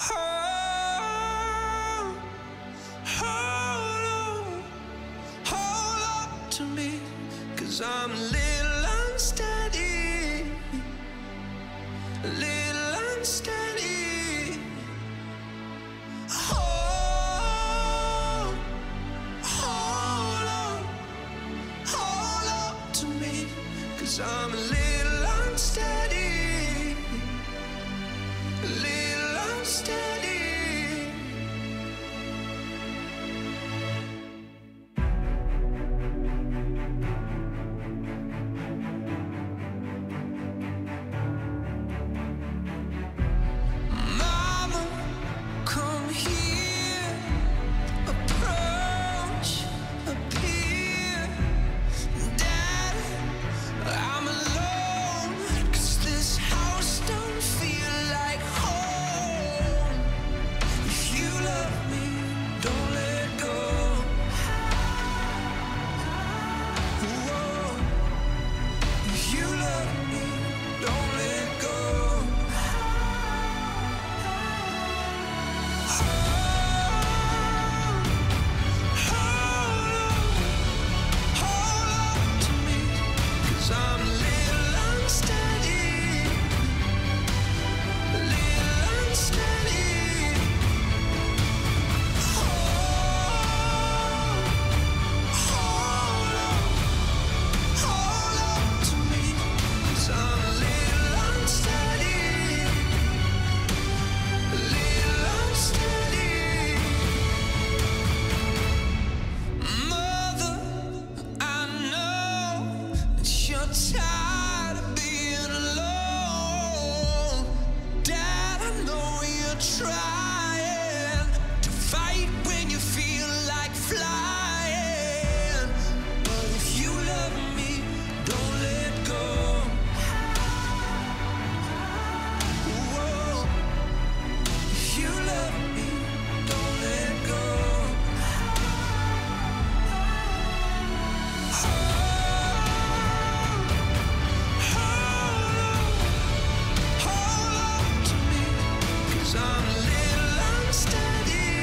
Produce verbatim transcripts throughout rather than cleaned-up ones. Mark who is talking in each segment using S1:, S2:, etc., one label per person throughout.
S1: Hold, hold on, hold on to me, 'cause I'm a little unsteady, a little unsteady. Hold, hold on, hold on to me, 'cause I'm a little unsteady, a little unsteady. Mama, come here, approach, appear. Dad, I'm alone, 'cause this house don't feel like home. If you love me, don't let go. Whoa. If you love me, don't let go. Hold, hold on, hold on to me, 'cause I'm a little unsteady, a little unsteady. Hold, hold on, hold on to me, 'cause I'm a little unsteady, a little unsteady. Mother, I know that you're tired of being alone. Dad, I know you're trying to fight when you feel like flying. But if you love me, don't let go. Whoa. If you love me, don't let go. Hold, hold on, hold on to me, 'cause I'm a little unsteady,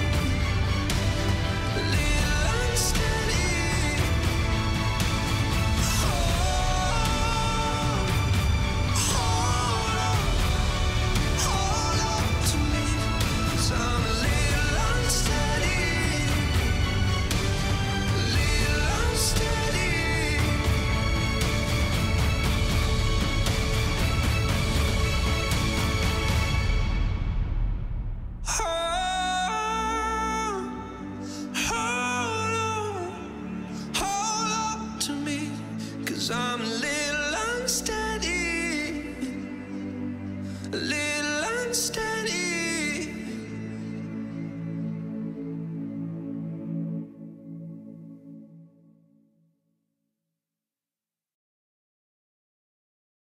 S1: a little unsteady. Hold, hold on, hold on to me, 'cause I'm a little unsteady, a little unsteady. Hold, hold on, hold on to me, 'cause I'm a little unsteady, a little unsteady.